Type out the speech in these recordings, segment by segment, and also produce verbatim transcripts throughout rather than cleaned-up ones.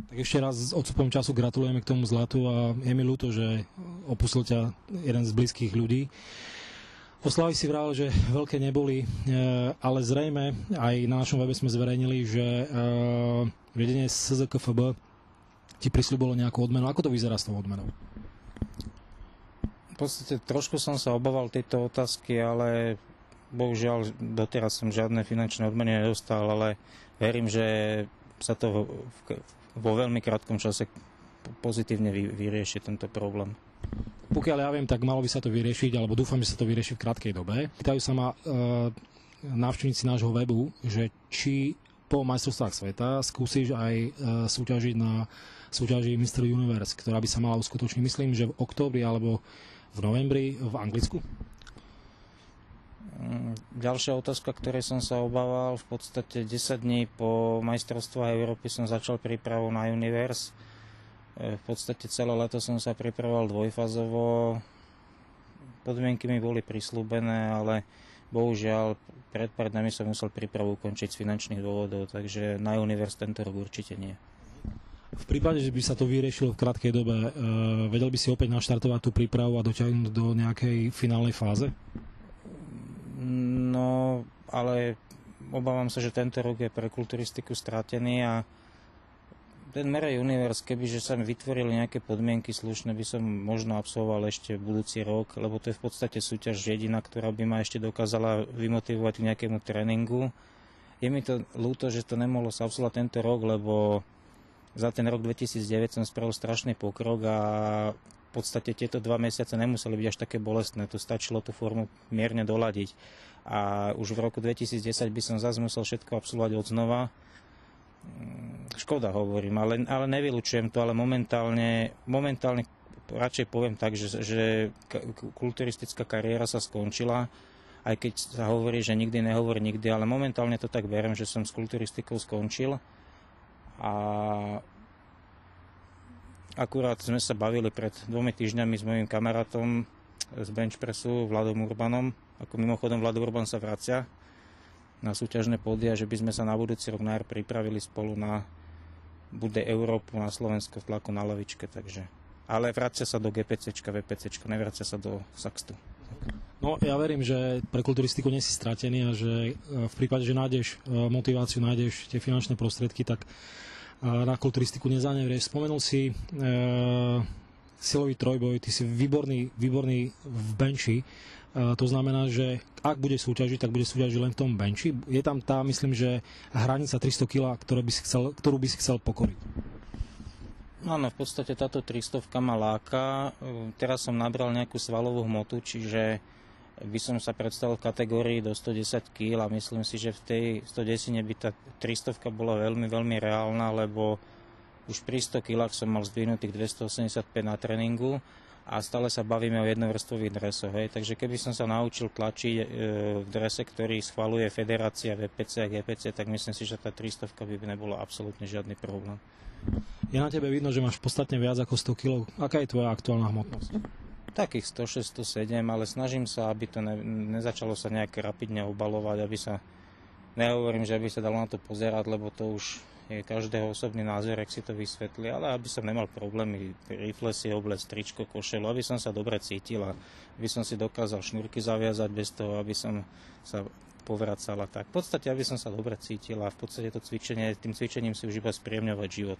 Tak ešte raz s odstupom času gratulujeme k tomu zlatu a je mi ľúto, že opustil ťa jeden z blízkych ľudí. O Slávi si vravel, že veľké neboli, ale zrejme aj na našom webe sme zverejnili, že vedenie es zet ká ef bé ti prisľúbilo nejakú odmenu. Ako to vyzerá s tou odmenou? V podstate trošku som sa obával tejto otázky, ale bohužiaľ doteraz som žiadne finančné odmeny nedostal, ale verím, že sa to v, vo veľmi krátkom čase pozitívne vy, vyrieši tento problém. Pokiaľ ja viem, tak malo by sa to vyriešiť, alebo dúfam, že sa to vyrieši v krátkej dobe. Pýtajú sa ma e, návštevníci nášho webu, že či po majstrovstvách sveta skúsiš aj e, súťažiť na súťaži mister Universe, ktorá by sa mala uskutočniť, myslím, že v októbri alebo v novembri v Anglicku. Ďalšia otázka, ktorej som sa obával, v podstate desať dní po majstrovstvách Európy som začal prípravu na Universe. V podstate celé leto som sa pripravoval dvojfázovo. Podmienky mi boli prislúbené, ale bohužiaľ pred pár dňami som musel prípravu ukončiť z finančných dôvodov, takže na Universe tento rok určite nie. V prípade, že by sa to vyriešilo v krátkej dobe, vedel by si opäť naštartovať tú prípravu a dotiahnuť do nejakej finálnej fáze? No, ale obávam sa, že tento rok je pre kulturistiku stratený a ten Merej Universe, kebyže sa mi vytvorili nejaké podmienky slušné, by som možno absolvoval ešte budúci rok, lebo to je v podstate súťaž jediná, ktorá by ma ešte dokázala vymotivovať k nejakému tréningu. Je mi to ľúto, že to nemohlo sa absolvovať tento rok, lebo za ten rok dvetisícdeväť som spravil strašný pokrok a v podstate tieto dva mesiace nemuseli byť až také bolestné, tu stačilo tú formu mierne doladiť. A už v roku dvetisícdesať by som zase musel všetko absolvovať od znova. Škoda hovorím, ale, ale nevylučujem to, ale momentálne, momentálne radšej poviem tak, že, že kulturistická kariéra sa skončila, aj keď sa hovorí, že nikdy nehovorí nikdy, ale momentálne to tak beriem, že som s kulturistikou skončil. A akurát sme sa bavili pred dvomi týždňami s mojím kamarátom z benchpressu Vladom Urbanom, ako mimochodom Vlado Urban sa vracia na súťažné pódia, že by sme sa na budúci rok na jar pripravili spolu na bude Európu na Slovensko v tlaku na lavičke, takže. Ale vracia sa do GPCčka, VPCčka, nevracia sa do Saxtu. No, ja verím, že pre kulturistiku nie si stratený a že v prípade, že nájdeš motiváciu, nájdeš tie finančné prostriedky, tak na kulturistiku nezanevrieš. Spomenul si e, silový trojboj, ty si výborný, výborný v benči. E, to znamená, že ak bude súťažiť, tak bude súťažiť len v tom benči. Je tam tá, myslím, že hranica tristo kilogramov, ktorú by si chcel, ktorú by si chcel pokoriť. Áno, v podstate táto tristovka ma láka. Teraz som nabral nejakú svalovú hmotu, čiže by som sa predstavil v kategórii do stodesať kilogramov a myslím si, že v tej stodesine by tá tristovka bola veľmi, veľmi reálna, lebo už pri sto kilogramov som mal zdvihnutých dvestoosemdesiatpäť na tréningu a stále sa bavíme o jednovrstvových dresoch. Hej. Takže keby som sa naučil tlačiť e, v drese, ktorý schvaľuje Federácia vé pé cé a gé pé cé, tak myslím si, že tá tristovka by nebola absolútne žiadny problém. Je na tebe vidno, že máš podstatne viac ako sto kilogramov. Aká je tvoja aktuálna hmotnosť? Takých sto šesť, sto sedem, ale snažím sa, aby to ne, nezačalo sa nejak rapidne obalovať, aby sa, nehovorím, že aby sa dalo na to pozerať, lebo to už je každého osobný názor, ak si to vysvetlí, ale aby som nemal problémy, rifle si oblec, tričko, košelu, aby som sa dobre cítil a aby som si dokázal šnúrky zaviazať bez toho, aby som sa povracal a tak. V podstate, aby som sa dobre cítil a v podstate to cvičenie, tým cvičením si už iba spríjemňovať život.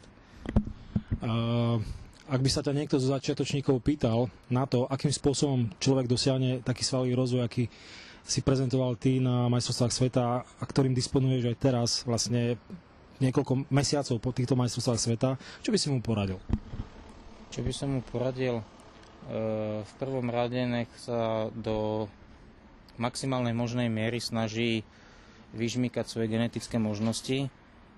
Uh... Ak by sa ťa niekto zo začiatočníkov pýtal na to, akým spôsobom človek dosiahne taký svalový rozvoj, aký si prezentoval ty na majstrovstvách sveta a ktorým disponuješ aj teraz, vlastne niekoľko mesiacov po týchto majstrovstvách sveta, čo by si mu poradil? Čo by som mu poradil? V prvom rade nech sa do maximálnej možnej miery snaží vyžmýkať svoje genetické možnosti.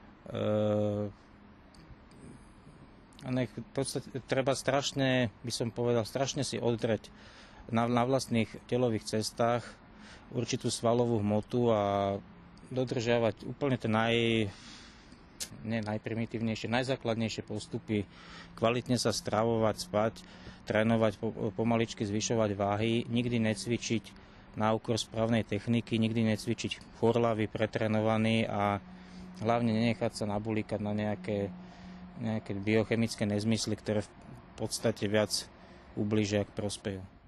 A nech v podstate treba strašne, by som povedal, strašne si oddreť na, na vlastných telových cestách určitú svalovú hmotu a dodržiavať úplne tie naj, nie najprimitívnejšie, najzákladnejšie postupy, kvalitne sa stravovať, spať, trénovať, pomaličky zvyšovať váhy, nikdy necvičiť na úkor správnej techniky, nikdy necvičiť chorlavý, pretrénovaný a hlavne nenechať sa nabulíkať na nejaké nejaké biochemické nezmysly, ktoré v podstate viac ublížia, ak prospejú.